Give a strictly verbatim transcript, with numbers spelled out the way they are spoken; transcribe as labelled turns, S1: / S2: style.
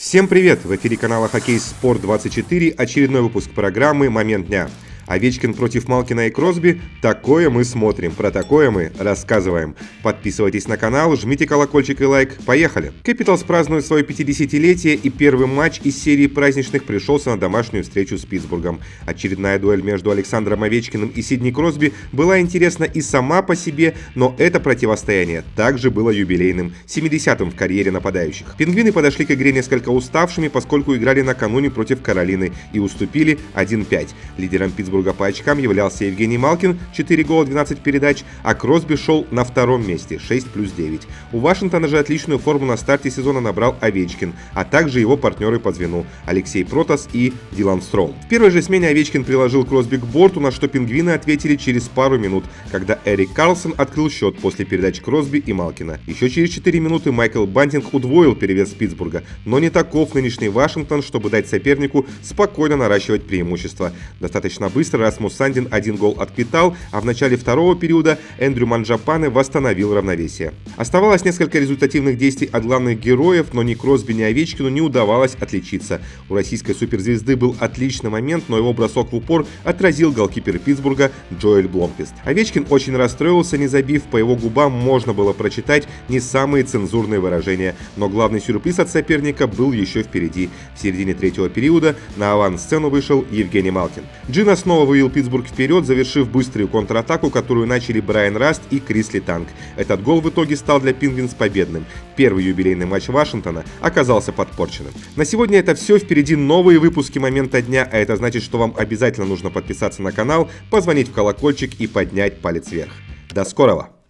S1: Всем привет! В эфире канала Хоккей Спорт двадцать четыре, очередной выпуск программы «Момент дня». Овечкин против Малкина и Кросби – такое мы смотрим, про такое мы рассказываем. Подписывайтесь на канал, жмите колокольчик и лайк. Поехали! Кэпиталс празднует свое пятидесятилетие, и первый матч из серии праздничных пришелся на домашнюю встречу с Питтсбургом. Очередная дуэль между Александром Овечкиным и Сидни Кросби была интересна и сама по себе, но это противостояние также было юбилейным, семидесятым в карьере нападающих. Пингвины подошли к игре несколько уставшими, поскольку играли накануне против Каролины и уступили один пять. Лидером Питтсбурга по очкам являлся Евгений Малкин, четыре гола, двенадцать передач, а Кросби шел на втором месте, шесть плюс девять. У Вашингтона же отличную форму на старте сезона набрал Овечкин, а также его партнеры по звену Алексей Протас и Дилан Строум. В первой же смене Овечкин приложил Кросби к борту, на что пингвины ответили через пару минут, когда Эрик Карлсон открыл счет после передач Кросби и Малкина. Еще через четыре минуты Майкл Бантинг удвоил перевес Питтсбурга, но не таков нынешний Вашингтон, чтобы дать сопернику спокойно наращивать преимущество. Достаточно быстро Расмус Сандин один гол отпитал, а в начале второго периода Эндрю Манджапане восстановил равновесие. Оставалось несколько результативных действий от главных героев, но ни Кросби, ни Овечкину не удавалось отличиться. У российской суперзвезды был отличный момент, но его бросок в упор отразил голкипер Питтсбурга Джоэль Бломквист. Овечкин очень расстроился, не забив, по его губам можно было прочитать не самые цензурные выражения, но главный сюрприз от соперника был еще впереди. В середине третьего периода на авансцену вышел Евгений Малкин. Джина снова вывел Питтсбург вперед, завершив быструю контратаку, которую начали Брайан Раст и Крис Летанг. Этот гол в итоге стал для Пингвинс победным. Первый юбилейный матч Вашингтона оказался подпорченным. На сегодня это все. Впереди новые выпуски «Момента дня», а это значит, что вам обязательно нужно подписаться на канал, позвонить в колокольчик и поднять палец вверх. До скорого!